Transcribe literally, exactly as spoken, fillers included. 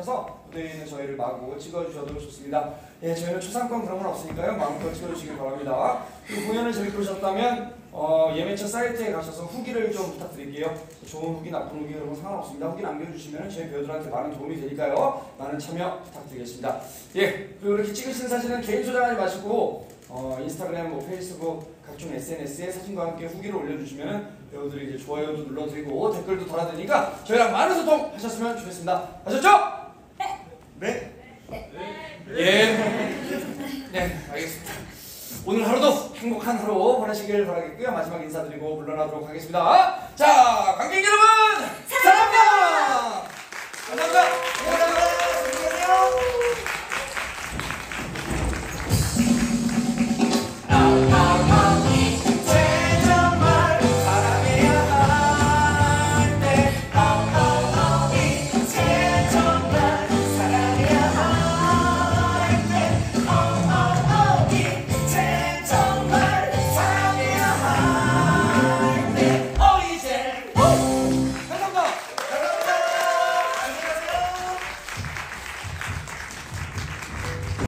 하셔서 무대에 있는 저희를 마구 찍어주셔도 좋습니다. 예, 저희는 초상권 그런 건 없으니까요. 마음껏 찍어주시길 바랍니다. 그리고 공연을 재밌게 보셨다면 어, 예매처 사이트에 가셔서 후기를 좀 부탁드릴게요. 좋은 후기, 나쁜 후기 그런 건 상관없습니다. 후기 남겨주시면 저희 배우들한테 많은 도움이 되니까요. 많은 참여 부탁드리겠습니다. 예, 그리고 이렇게 찍으신 사진은 개인 저장하지 마시고 어, 인스타그램, 뭐 페이스북, 각종 에스엔에스에 사진과 함께 후기를 올려주시면 배우들이 이제 좋아요도 눌러드리고 댓글도 달아드리니까 저희랑 많은 소통 하셨으면 좋겠습니다. 아셨죠? 네. 네. 예. 네, 알겠습니다. 오늘 하루도 행복한 하루 보내시길 바라겠고요. 마지막 인사드리고 물러나도록 하겠습니다. 자, 관객 여러분!